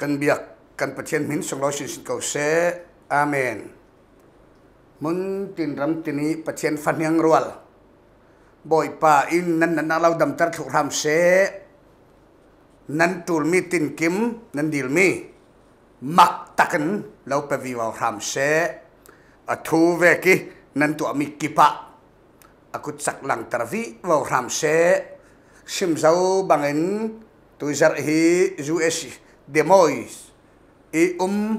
kan biak kan pathian min song lo sin ko se amen mun tin ram tini pathian phanyang rual boy pa in nan na lau dam tar thu ram se nan tul mi tin kim nan dil mi mak takan lau pe vi wa ram se a thu ve ki nan tu mi kipa akut sak lang tarvi wa ram se sim zau bangin tu zar hi us demois i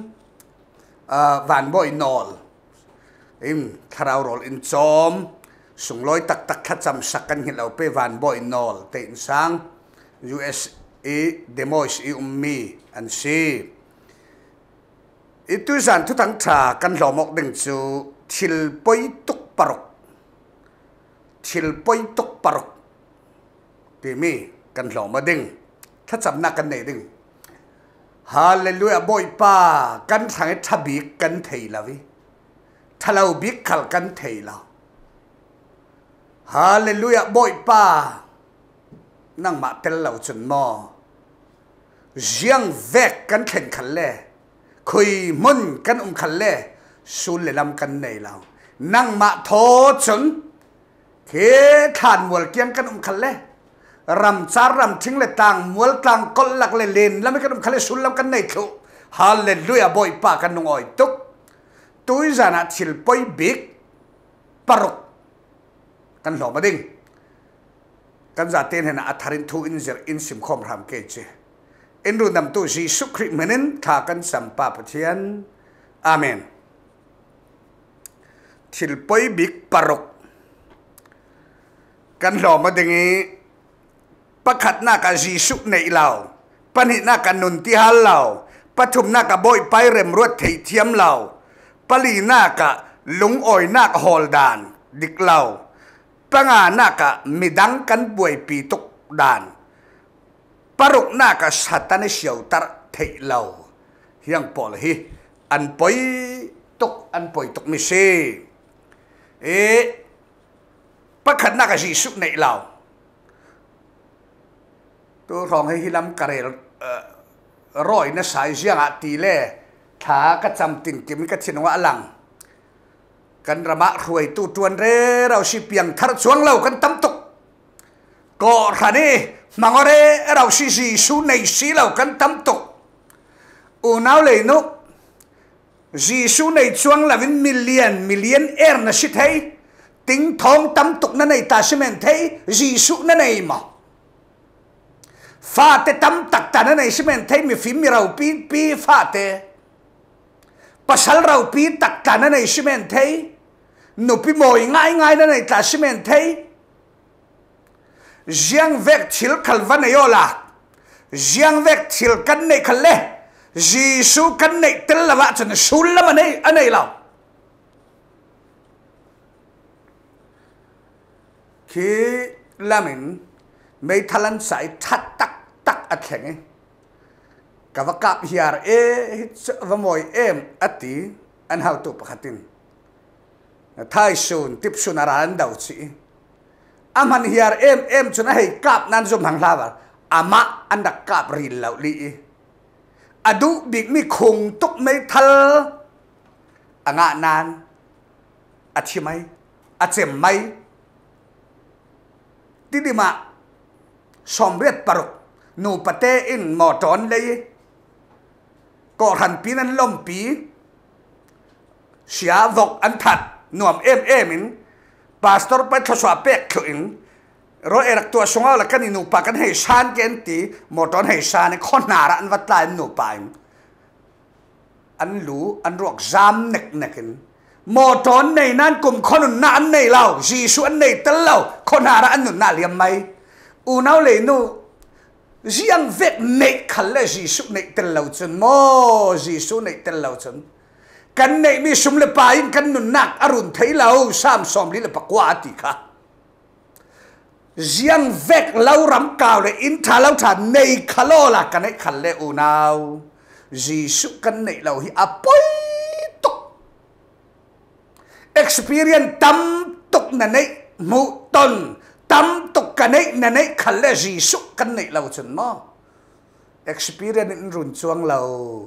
van boy nol im tharau rol in chom sung loi tak tak khat cham sakan hilau pe van boy nol te in sang us i demois i mi an si itu zan tu tang tha kan lomok ding chu thil poi tuk parok ti mi kan loma ding khat cham na kan nei ding hallelujah boy pa kan thang thabi kan thei lawi thalau bi khal kan thei la hallelujah boy pa nang ma tel lau chun mo jiang vek kan khen khal le khui mun kan khal le sul le lam kan nei lau nang ma tho chun ke than wal kiam kan khal le ram char ram thing le tang mul tang kol lak le len lam kan khale sul lam kan nei thu hallelujah boy pa kan ngoi tuk tui zana thil poi big parok kan lo ma ding kan za ten hena atharin thu in zer in sim khom ram ke che in ru nam tu Jesus Christ menen tha kan sampa pathian amen thil poi big parok kan lo ma ding pakhat na ka Jesus nei lao pani na ka nun ti hal lao pathum na ka boy pai rem ruat thei thiam lao pali na ka lung oi na ka hol dan dik lao panga na ka midang kan buai pi tuk dan paruk na ka satane siau tar thei lao hiang pol hi an poi tuk mi se e pakhat na ka Jesus nei lao tu rong hay hilam karel roi na sai jiang a ti le tha ka cham tin kim ka thin wa lang kan rama ruai tu tuan re rau si piang thar chuang lau kan tam tuk ko rani mangore rau si su nei si lau kan tam tuk u nau le no su nei chuang la vin million na si thei ting thong tam tuk na nei ta si men thei su na nei ma pha te tam tak ta na nei si men thei mi phim mi rau pi pha te pasal rau pi tak ta na nei si men thei nu pi moi ngai na nei ta si men thei jiang vek thil khal van nei ola jiang vek thil kan nei khal le jisu kan nei tel lawa chan sul lama nei anei lao khi lamin mấy thalan sai that tak a theng ka va kap hiar va moi em ati an how to pakhatin thai sun tip sun aran dau chi aman hiar em chuna hei kap nan zum hang lawa ama andak kap ril lau li adu big mi khung tuk mấy thal anga nan achi mai achem mai tidima somret parok nu pate in moton le ko han pin an lom pi sia vok an that nuam em in pastor pa thoswa pek in ro erak tua songa la kan nu pa kan he san ken ti moton he san khon na ra an wat lai nu pa an lu an rok zam nek in moton nei nan kum khon na an nei lau jisu an nei tel lau khon na ra an nu na liam mai u nau le nu jiang vek nei khal le jisu nei tel lau chun mo jisu nei tel lau chun kan nei mi sum le pa in kan nun nak arun thei lau sam som li le pakwa ti kha jiang vek lau ram kaw le in tha lau tha nei khalola kan nei khal le u nau jisu kan nei lau hi apoi tuk experience tam tuk na nei mu ton tam tuk kan nei na nei khal le jisu kan nei lau chun mo experience in run chuang lâu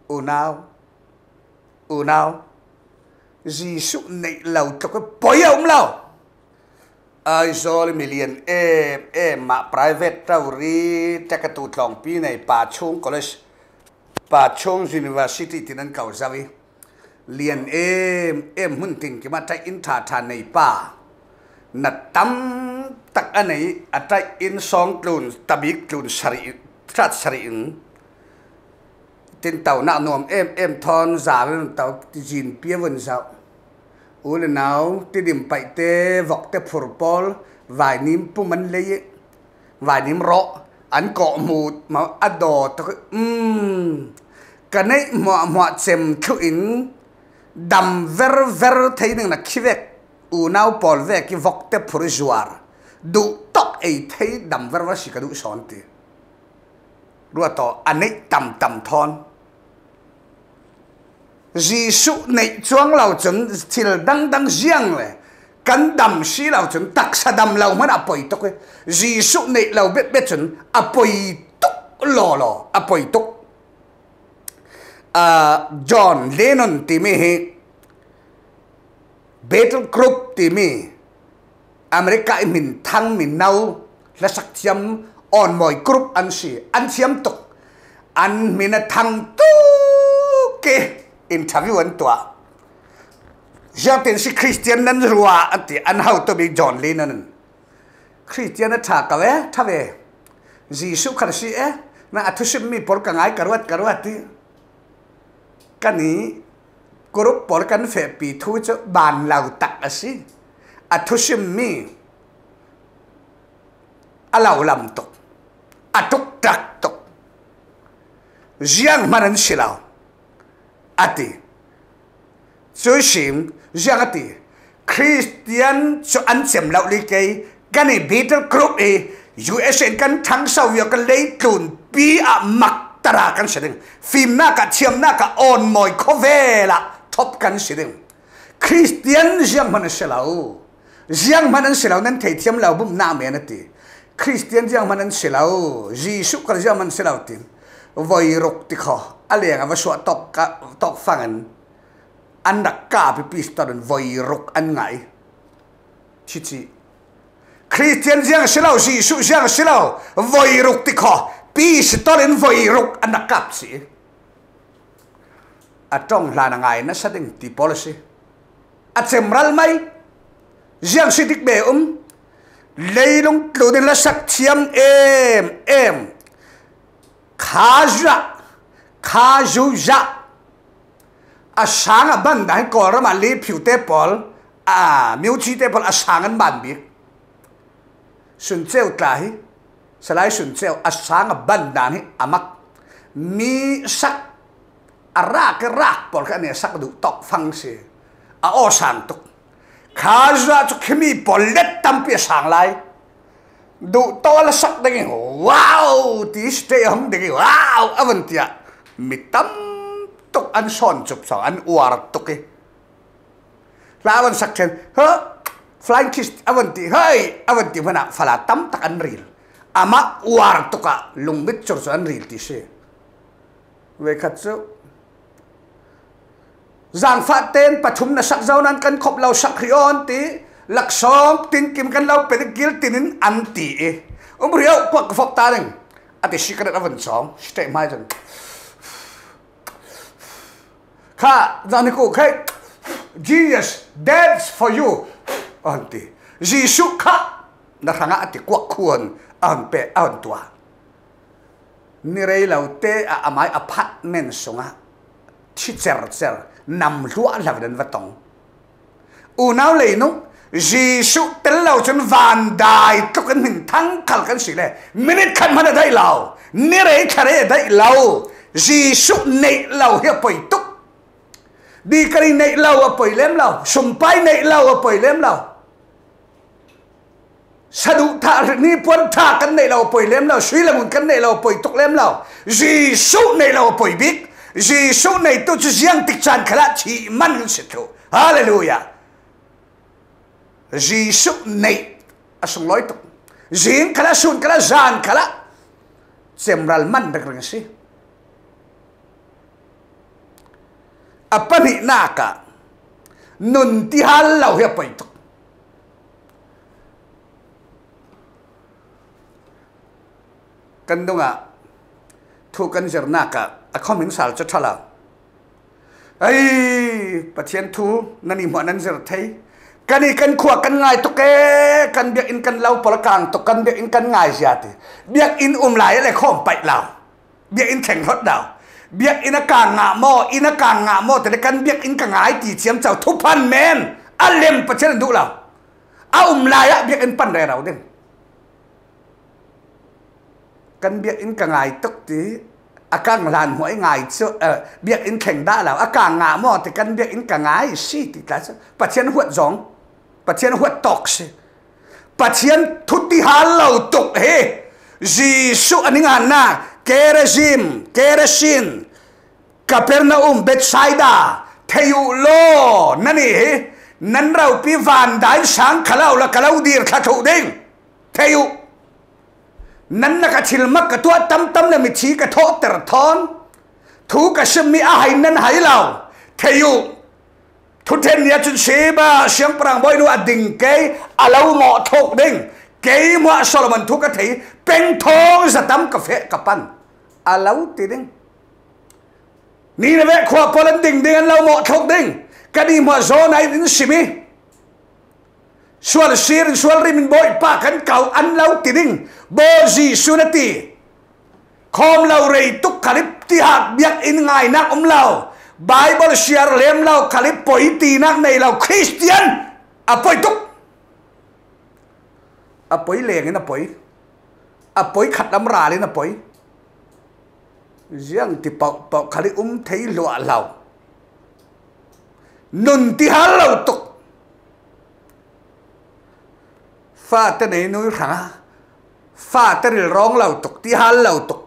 u nào Jesus này lâu cho cái bồi ông lâu ai rồi million mà private tàu ri chắc cái tụt lòng pi này Pa Chung College Pa Chung University thì nên cầu ra đi liền hun tin cái mà trái in thà này pa nát tâm tắc anh ấy ở trái in song lùn tabik lùn sari tin tàu nạo nôm thon giả lên tàu gìn bia vần sao u lên nào ti điểm bảy te vọc te purple vài nim pu man lấy vài nim rõ anh cọ mù mà ado tao cái này mọi xem thu in đầm ver thấy nên là khi về u nào bỏ về cái vọc te purjuar đủ tóc ấy thấy đầm ver chỉ cái đủ son ti rồi to anh ấy tầm thon Jesus này chuang lâu chân til đăng riêngเลยกันดำสีเราจนตักสะดำเรามันอภัยตุกJesus nàyเราเบ็ดจนอภัยตุกหล่ออภัยตุกจอห์นเลนนตีมีเบทกรุ๊ปตีมีอเมริกามินทั้งมินเอาและสักเทียมอ่อนมอยกรุ๊ปอันเทียมตุกอันมินทั้งตุกinterview อันตัวจะเป็นสิคริสเตียนนั้นรัวอันที่อันเขาตัวเป็นจอห์นลีนั่นคริสเตียนนั้นถ้ากันถ้าเวยิสุคริสต์น่ะอัตุชิมมีปอลกันไงกระวัดที่กันนี้กรุ๊ปปอลกันเฟปีทูจะบานเหล่าตักสิอัตุชิมมีเหล่าลำตกอัตุกตักตกยังมันสิเหล่าati sushim jagati Christian so an sem lau li kai gani betel group USA kan thang sau việc kan lấy tun pi mak tara kan seding film na ka thiam na ka on moi khove la top kan seding Christian jang man selau nan thei thiam lau bum na me na ti Christian jang man selau Jesus kan jang man selau ti voi rok ti kho aliang ava suat tok fangan anak ka pipiston voi rok an ngai chichi Christian jiang silau si su jiang silau voi rok ti kho piston voi rok anak kap si atong la na ngai na sading ti policy at semral mai jiang sidik be leilong tlodin la sak thiam em khajuja asang ban dai ko ra ma li phiu te pol miu chi te pol asang an ban bi sun cheu tlai salai sun cheu asang ban dan hi amak mi sak arak pol ka ne sak du tok phang se o sang tuk khajuja chu khimi pol let tam pi sang lai đủ to là sắc đấy wow tí stay hông đấy wow avantia mi tâm tục ăn son chụp sao ăn uar tục cái là avan sắc chen hơ flying kiss avanti hey avanti mana fala tâm tak ăn ril ama uar tục à lung bit chur so ăn ril tí se về khát số giang phát tên pathum na sắc zau nan kan khop lau sắc rion tí lạc song tin kim kan lau pe gil tinin anti riu kwak fop ta ding ati secret avan song stay mai jan kha zaniku khai Jesus that's for you anti Jesus kha na thanga ati kwak khuan an pe an tua ni rei lau te amai apartment songa chi cher nam lua la den vatong u nau le no Jesus tel lau chun van dai to kan min thang khal kan si le minute khan mana dai lau ni rei khare dai lau Jesus nei lau he poi tuk đi kari nei lau a poi lem lau sumpai nei lau a poi lem lau sadu tha ni pon tha kan nei lau poi lem lau sui lamun kan nei lau poi tuk lem lau Jesus nei lau poi bik Jesus nei to chu jiang tik chan khala chi man se tho hallelujah Jesus này asung loi tuk jing kala sun kala zan kala general man dak ring si apani naka nun ti hal lau he pai tok kan donga thu kan zer naka a khomin sal cha thala ai pathian thu nani mo nan zer thei kani kan khua kan ngai to ke kan biak in kan lau pol kang to kan biak in kan ngai siati biak in lai le khom pai lau biak in kheng hot dau biak in ka nga mo te kan biak in ka ngai ti chiam chau thu pan men alem pathian du lau a lai a biak in pan re rau den kan biak in ka ngai tok ti akang lan hoi ngai chu biak in kheng da lau akang nga mo te kan biak in ka ngai si ti ta pathian huat zong pathian huat tok si pathian thuti hal lau tok he jisu aninga na keresin Capernaum Bethsaida thayu lo nani nan rau pi van dai sang khalau la kalau dir kha thu ding thayu nan na ka thil mak ka tua tam na mi chi ka tho ter thon thu ka shmi a hai nan hai lau thayu thu then ya chun se ba siang prang boy nu ading ke alau mo thok ding ke mo Solomon thu ka thei peng thong za tam ka fe ka pan alau ti ding ni na ve khwa polan ding ding lau mo thok ding ka di mo zo nai din simi sual sir sual rimin boy pa kan kau an lau ti ding bo ji sunati khom lau rei tuk khalip ti hak biak in ngai nak lau Bible share lem lau khalip poi ti nak nei lau Christian apoi tuk apoi leng na poi apoi khat lam ra le na poi riêng thì bảo khali thấy lụa lầu nun ti hal lầu tục pha tên này nói rằng pha tên rong lầu tục ti hal lầu tục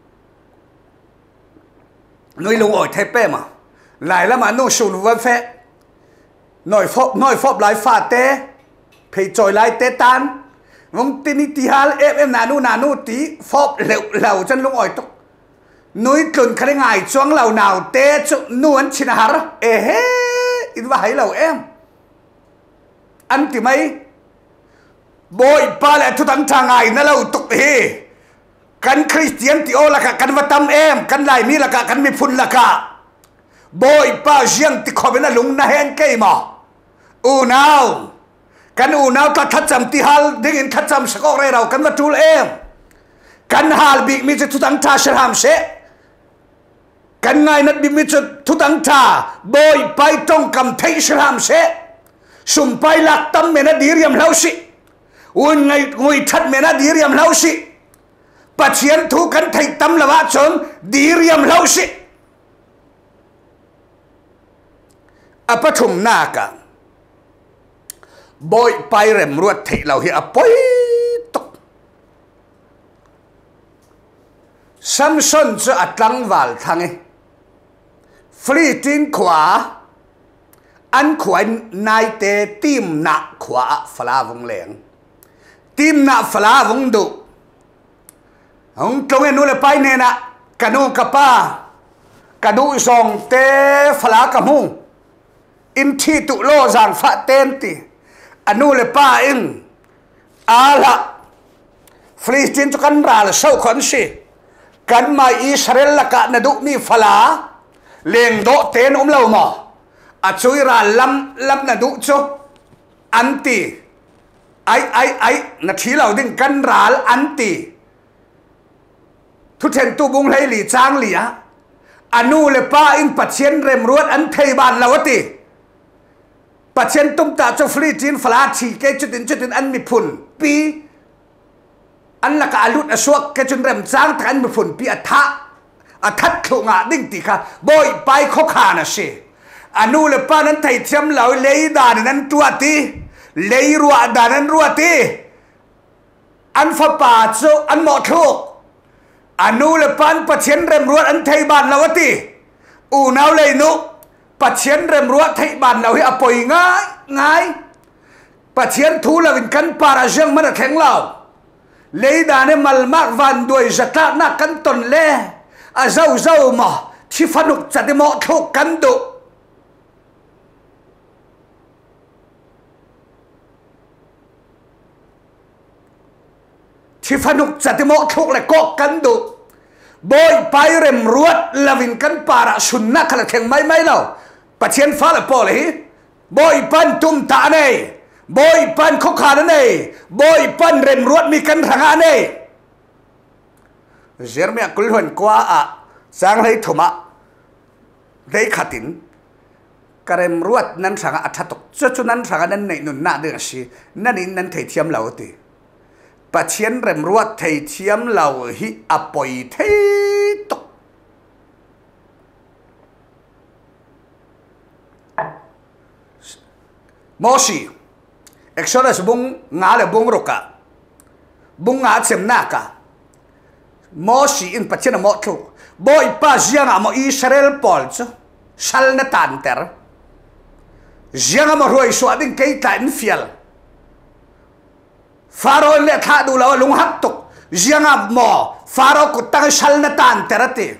nói lùng ổi thế pe mà lại là mà nói sùn văn phê nói phop lại pha té phải trồi lại té tan vong tin ti hal em nanu tí phop lầu chân lùng ổi tục núi tuần khai ngài choáng lầu nào té chỗ nuôn chín hả hé ít vài lầu em ăn thì mấy bôi ba lại thu thắng thang ngài nó lầu tục hề căn Christian thì ô là cả căn vật tâm em căn lại mi là cả căn mi phun là cả bôi ba riêng thì khó bên là lúng na hen cây mà nào căn nào ta thắt chậm thì hal đừng thắt chậm sẽ có ra đâu căn vật chul em căn hal bị mi thu thắng thang sẽ ham sẽ kan ngai nat bimi chu thutang tha boy pai tong kam thei shram se sum pai lak tam mena diriam lausi un ngai ngui that mena diriam lausi pathian thu kan thei tam lawa chon diriam lausi apathum naka boy pai rem ruat thei lau hi apoi tok Samson chu atlang wal thange Philippines khóa ăn khóa nai tê tim nạ khóa phá vùng lẻng tim nạ phá vùng đủ ông trong em nuôi là pai nè nè canu capa canu song tê phá cả mu in thi tụ lô giang phá tên ti anu là pa in ala Philippines cho căn ra là sâu khẩn si căn mà Israel là cả nè đủ mi phá liền độ tên lâu mò chui ra lâm là đủ cho anti ai là chỉ lâu đinh căn ra anti thu tiền tu bung lấy lì trang lì á anu le pa in patient rem ruột an thầy bàn lâu ti patient tum ta cho free tin flat chỉ cái chuyện ăn mi phun pi an là cả lút suốt cái chuyện rem trang ăn mi phun pi thắt khổ ngã đinh tì kha bôi pai khó khả nè xe anu le pa nan thầy thiam lão lấy đàn nan tua ti lấy ruột đàn nan ruột ti an pha pa cho an mọ thuốc anu le pan patient rem ruột an thầy bàn lão ti nào lấy nu patient rem ruột thầy bàn lão hi apoi ngay patient thu là vinh căn para jang mà khéng lão lấy đàn em mal mắc van đuổi giật lạc nát cắn tuần lê à dâu dâu mà chỉ phát nục chặt đi mọ thuốc cắn độ chỉ phát nục chặt đi mọ thuốc lại có cắn độ bôi bay rem ruột là vinh cắn para sun nát là thèn mấy mấy đâu bà chiến phá là bỏ lấy bôi pan tum tạ này bôi pan khóc hà này bôi pan rem ruột mi cắn thằng này giờ mẹ cứ huấn qua à sang lấy thùng ạ lấy khát tin cái rem ruột năn sang à thắt tục cho năn sang năn này nụn nạ được gì năn thấy thiam lâu thì bà chiến rem ruột thấy thiam lâu hi à bồi thấy tục Moshi Exodus bung ngã là bung roka bung ngã xem na cả Moshi in patchen mo thu boy pa jianga mo Israel Paul chu sal na tan ter jianga mo roi so ading kai tan fiel Pharaoh le tha du law lung hak tuk jianga mo Pharaoh ku tang sal na tan ter ati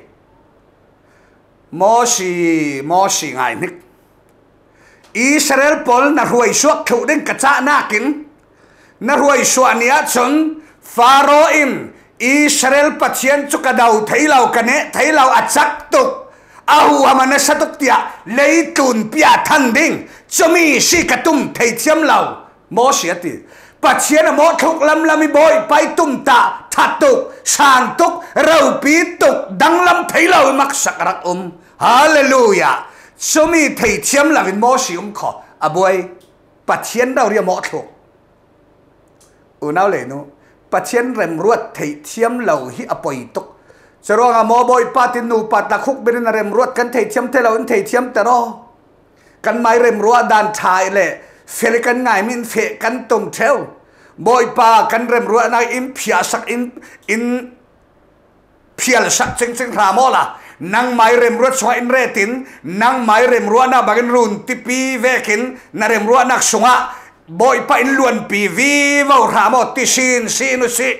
Moshi ngai nik Israel Paul na ruai suak thu ding kacha na kin na ruai suania chun Pharaoh in Israel pathian chu ka dau theilau kane theilau achak tuk ahu amana satuk tia leitun pia than ding chomi si katum thei thiam lau mo siati pathian mo thuk lam lami boy pai tum ta thatuk sang tuk rau pi tuk dang lam theilau mak sakrak hallelujah Sumi thầy thiếm là viên mô sĩ khó à bùi bà thiên đâu riêng mô thuộc ủ nào lệ nụ bà thiên rèm ruột thầy thiếm lâu hi à bùi tục cho rồi à mô bùi bà tin nụ bà ta khúc bên rèm ruột cần thầy thiếm thế lâu thầy thiếm tà đó cần mai rèm ruột đàn thai lệ phê cần ngài mình phê cần tùng theo bùi bà cần rèm ruột này in phía sắc in phía sắc chênh chênh ra mô là nang mai rem ruột so in re tin nang mai rem ruột na bagin run tipi vekin na rem ruột nak sunga boy pa in luan pi vi vào ramo ti sin sinu si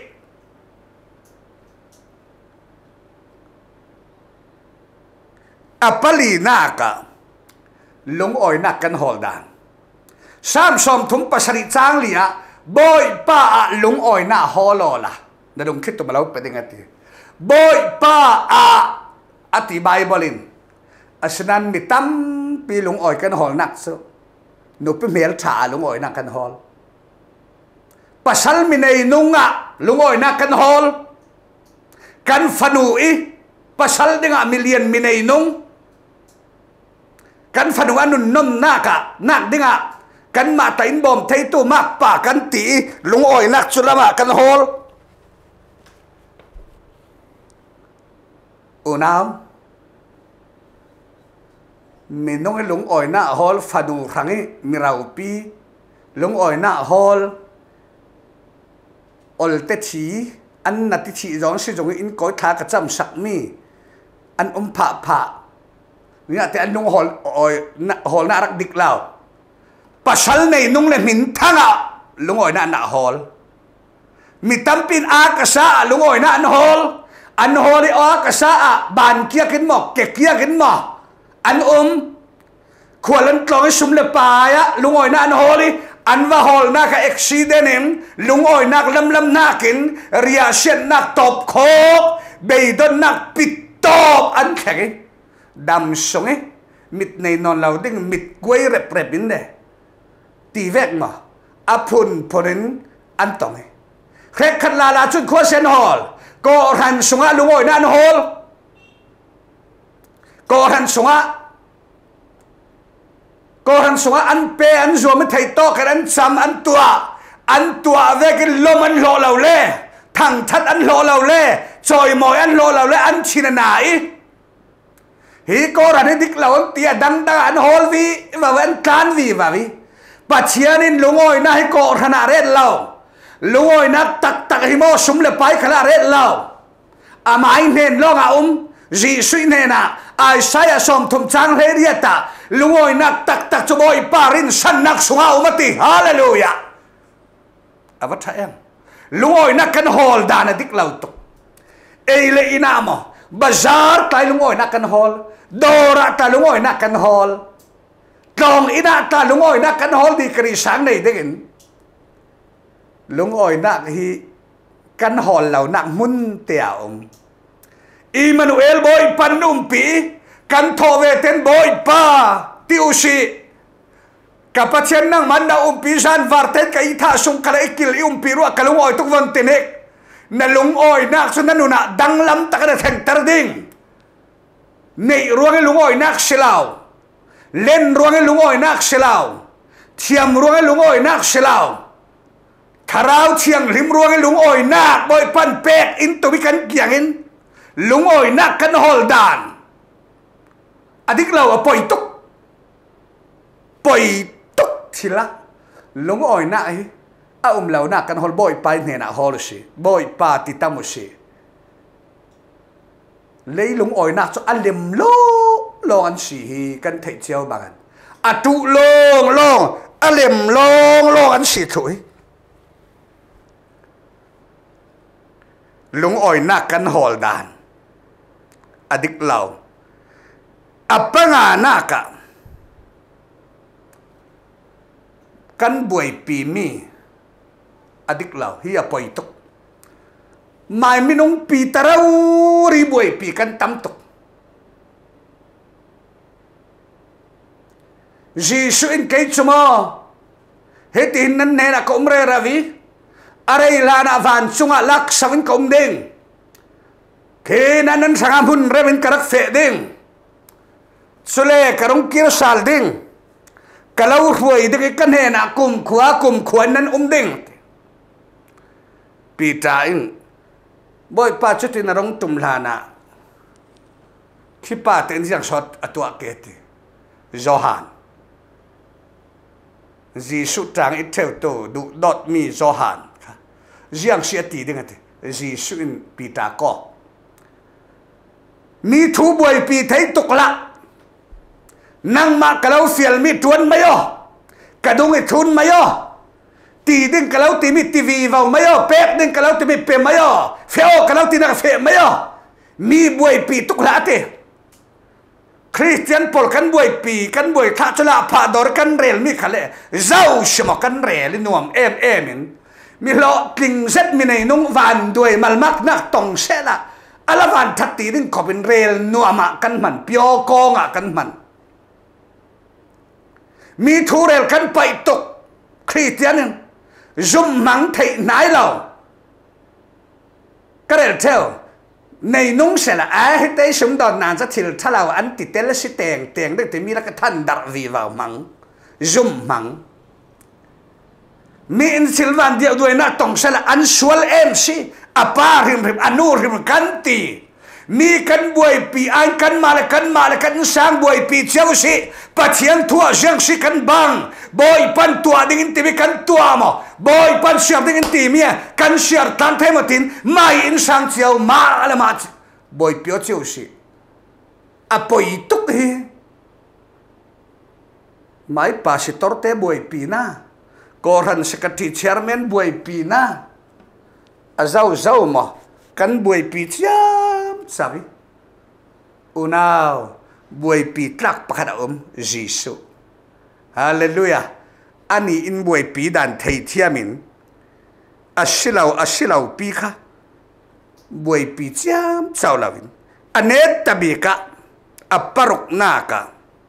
apali naka lung oi nak kan holdan sam som thum pasari chang lia boy pa lung oi na holola na dong khit to malaw pedingati boy pa ati Bible in asnan mi tam pi lung oi kan hol nak so no pi mel tha lung oi nak kan hol pasal mi nei nunga lung oi nak kan hol kan fanui pasal dinga million mi nei nung kan fanu anun nom naka nak dinga kan ma tain bom thei tu mak pa kan ti lung oi nak chulama kan hol unam mình nói lúng ỏi na hol phadu rangi mirau pi lúng ỏi na hol ol te chi an na ti chi giống si giống in coi thà cả trăm sắc mi an pha nghĩa te an lúng hol na rak dik lao pasal này nung le min thanga lúng ỏi na hol mi tampin a kasa lúng ỏi na an hol a kasa ban kia kin mok ke kia kin mok an khua lần tlong sum le pa ya lungoi na an holi an va hol na ka accident em lungoi nak lam na kin ria shen nak top khop beidon nak pit top an khage dam songe mit nei non lau ding mit quay rep in de ti vek ma apun porin an tong khek khat la chun khua sen hol ko ran sunga lungoi na an hol ko han sunga an pe an zo me thei to kan an cham an tua ve cái lom an lo lâu le thằng thắt an lo lâu le choi moi an lo lâu le an china nai hi ko ra dik lâu an tia dang an hol vi và an kan vi và vi pa chian in lungoi na hi ko thana red lâu lungoi na tak hi mo sum le pai khala red lâu amai nen lo nga ji suy nena ai saya som thum chang le riata lungoi nak tak cho boy parin san nak sunga umati hallelujah avat em lungoi na kan hol dana dik lau tuk eile ina mo bazar tai lungoi na kan hol dora ta lungoi na kan hol tong ina ta lungoi na kan hol di kri sang nei dingin lungoi na hi kan hol lau nak mun tiaom Emmanuel boy panumpi kan thove ten boy pa tiusi kapathian nang manda umpi san varten ka itha sung kala ikil umpi ru kalungoi tuk von tenek na lungoi nak sunanuna danglam takana theng tarding nei ruang lungoi nak silau len ruang lungoi nak silau thiam ruang lungoi nak silau tharau thiang lim ruang lungoi nak boy pan pek in to bikan kiangin lungoi nak kan holdan adik lau apoi tuk thila lungoi nak hi a lau nak kan hol boy pa ne na hol si boy pa ti tamusi lấy lungoi nak cho alem lo an si hi kan thei chiao bangan atu long alem long an si thui lungoi nak kan hol dan adik lau apanga naka kan buai pi mi adik lau hi apoi tuk mai minung pi tarau ri buai pi kan tam tuk Jisu in kai chuma hetin nan ne na komre ravi arai la na van chunga lak sawin kom ding ke nan sangam hun revin karak fe ding sule karong kir sal ding kalau huai de kan he na kum khua nan ding pita in boy pa chutin rong tum lana khi pa ten jiang shot atwa kete Johan Jisu tang it theo to du dot mi Johan jiang sia ti ding ate Jisu in pita ko mi thu boy pi thai tukla nang ma kalau fial mi tuan mayo kadung it thun mayo ti ding kalau ti mi tv vào mayo pek ding kalau ti mi pe mayo feo kalau ti na fe mayo mi boy pi tukla te Christian Paul kan boy pi kan boy kha chula pha dor kan rel mi khale zau shmo kan rel nuam in mi lo king zet mi nei nung van duai malmak nak tong sela ala van thati ding khopin rel nuama kan man pyo ko nga kan man mi thu rel kan pai tuk Christian zum mang thei nai lo ka rel theo nei nung sela a hete sum don nan za thil thalau an ti tel si teng de ti mi la ka than dar vi vào mang zum mang mi in silvan dia duai na tong sela an sual em si apa rim anu rim kan ti mi kan buai pi an kan mala kan sang buai pi chau si pathian thua jang si kan bang boy pan tua ding in ti kan tua mo boy pan siap ding in ti mi kan siar tan the matin mai in sang chiao ma ala ma boy pio chau si apoi tuk hi mai pastor te buai pi na koran sekati chairman buai pi na azau mo kan buai pi chiam sabi unaw buai pi tlak pakada Jisu hallelujah ani in buai pi dan thei thiamin asilau pi kha buai pi chiam chaulawin anet tabika aparok naka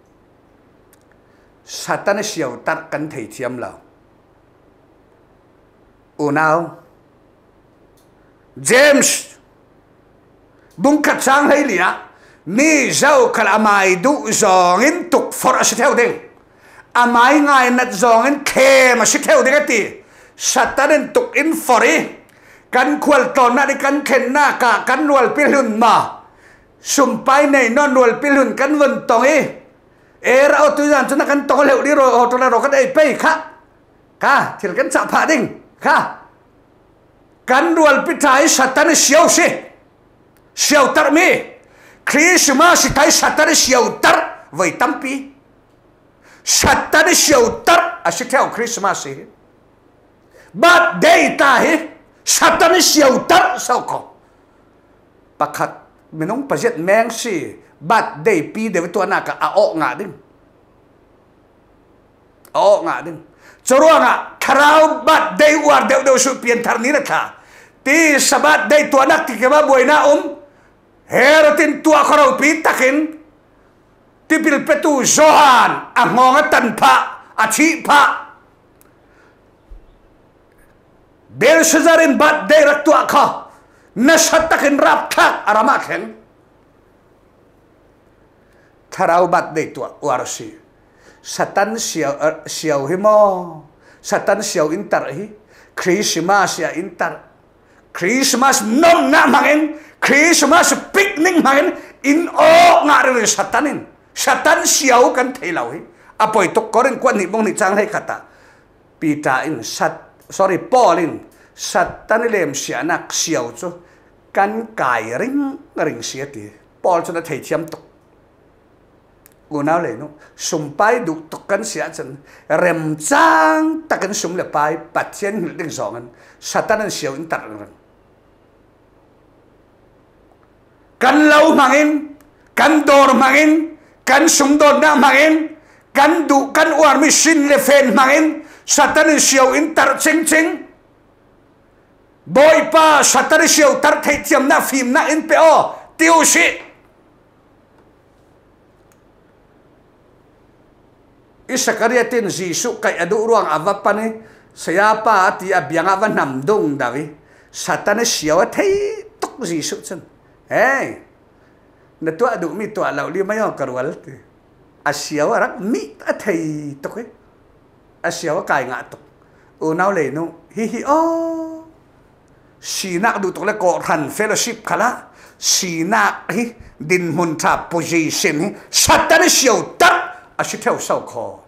satana siau tar kan thei thiam law unaw James bungkat sang hay liya mi zau kal amai du zongin tuk for asitheu ding amai ngai nat zongin khem asitheu ding ati satanen tuk in fori kan khwal ton na di kan khen na ka kan nual pilhun ma sumpai nei non nual pilhun kan vun tong e era o tu jan chuna kan tong leu di ro o to la ro ka dei pe kha thil kan cha pha ding kha kan nual pitai satan siau si siau tar mi Christmas tai satan siau tar vai tampi satan siau tar asitheu Christmas hi but day ta hi Satan siêu tar sao ko pakhat minong pajet meng si bat day pi de to na ka ao nga din choro nga kharau bat day war de su pian thar ni na kha ti sabat day to na ti ke ba boy na heratin tua kharau pi takin ti pil petu zohan angonga tan pha achi pha Belshazarin bat day raktua kha nasatakin rap thak arama khen tharau bat day tua warsi Satan siaw himo Satan siaw intar hi Christmas ya intar Christmas nom na mangin Christmas picnic mangin in o nga rin Satanin Satan siaw kan thailaw hi apoy tok korin kwan ni bong ni chang hai khata pita in Paulin Satan lem sia nak siaw cho kan kai ring sia ti Paul cho na thei thiam tok unau le no sumpai du tok kan sia chen rem chang takan sum le pai patien hil ding zongan Satan siaw in tar rang kan lau mangin kan dor mangin kan sum dor na mangin kan du kan war mi sin le fen mangin Satan siaw in tar ching boy pa Satan siaw tar thei thiam na phim na in pe o tiu si isakariatin jisu kai adu ruang avapane sayapa ti abianga van namdong dawi Satan siaw thei tok jisu chen hey na tu adu mi tu lau li mayo karwal ti asiaw rak mi thei tok e asiaw kai nga tok unau le no hi o Sina du tok le ko ran fellowship khala sina hi din mun tha position hi Satan siaw tar ashi theo sau kho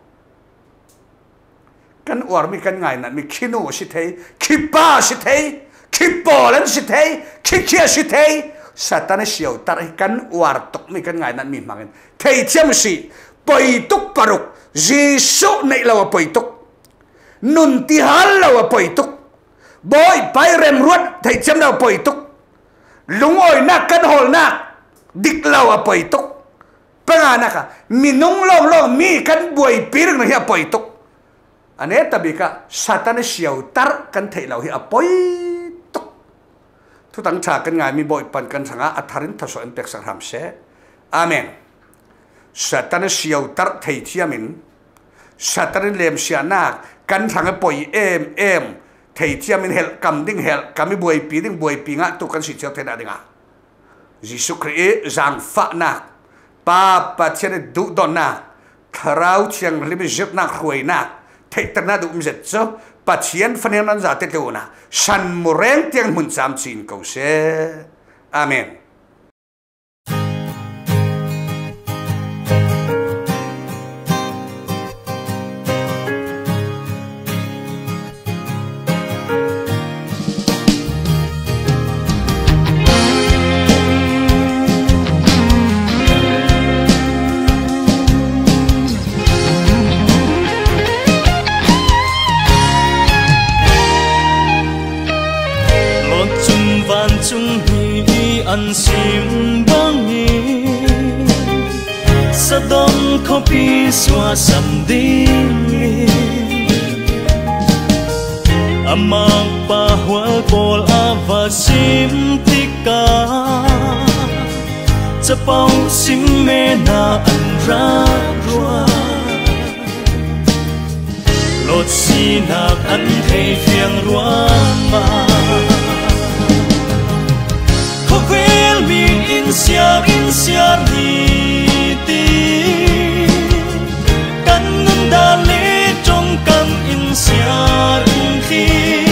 kan war mi kan ngai na mi khinu si thei khipa si thei khipolan si thei khikhia si thei Satan siaw tar kan war tok mi kan ngai na mi mangin thei thiam si poi tuk paruk Jisu nei lawa poi tuk nun ti hal lawa poi tuk boy pai rem ruat thei cham lawa poi tuk lungoi na kan hol na dik lawa poi tuk pangana ka minung long mi kan buai pirang na hi poi tuk ane tabika Satan siaw tar kan thei law hi apoi tuk thu tang cha kan ngai mi boy pan kan sanga atharin thaso en pek sang ham se amen Satan siaw tar thei thiamin Satan lem sia nak kan thang poi em thei thiamin hel kam ding hel kami buai pi nga tu kan si chau thena dinga Jisu Christ zang fa nak pa chen du don na tharau chiang lim jep na khoi na thei tan na du mjet cho pa chien fanen an za te tu na san mureng tiang mun cham chin ko se amen an sim bangi sa dong ko pi swa sam ding amang pahwal pol ava sim tika sa pau sim me na an ra rua lot sinak an thei phiang ruang ma in siar ni ti kan nun da le trong kam in siar khi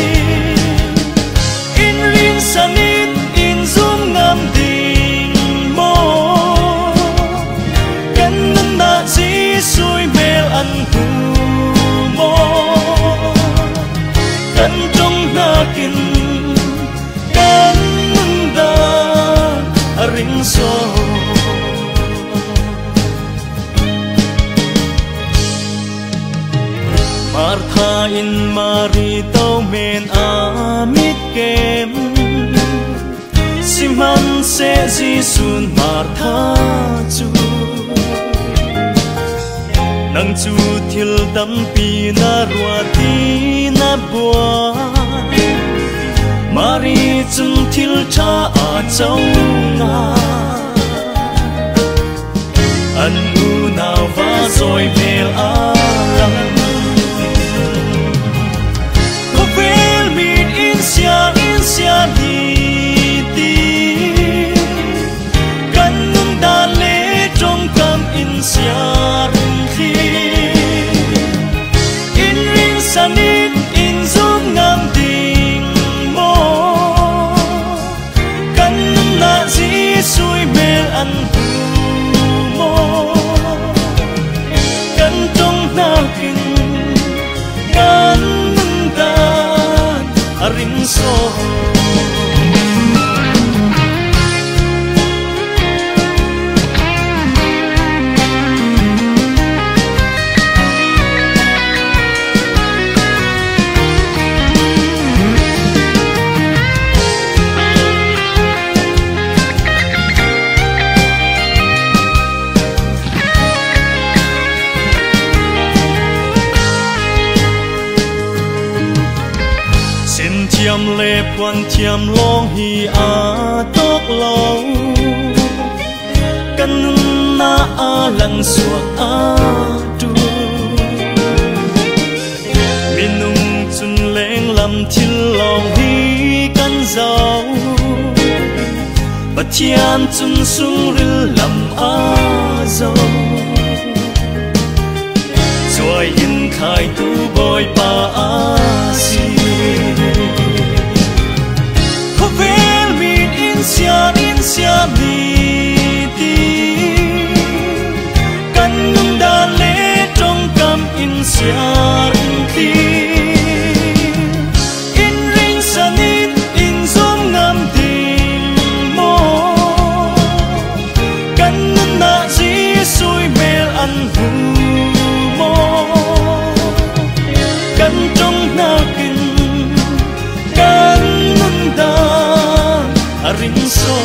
in rin sanin in zum ngam ding mo kan nun na chi sui mel an hu mo kan trong na kin ring so Martha in Mary tau men amit kem siman se jisun mar tha chu nang chu thil dam pi na rua ti na bua mari chung thil tha a chau na an u nào va rồi về alam có vel min in sia đi ti kan nung da le trong cam in sia khi in ring sanit in zoom ngam ding mo kan nung na ji sui mel an rin so thiam lệ quan thiam long hi a tóc lâu căn na a lăng suốt a tu minung chun leng lam thil long hi căn dâu bát thiam chun sung ril lam a dâu rồi in khai tu boy pa a si in sia mi ti kan nung da le trong cam in sia ti in ring sanit in zoom ngam ding mo kan nung na ji sui mel an hu mo kan trong na kin kan nung da rin so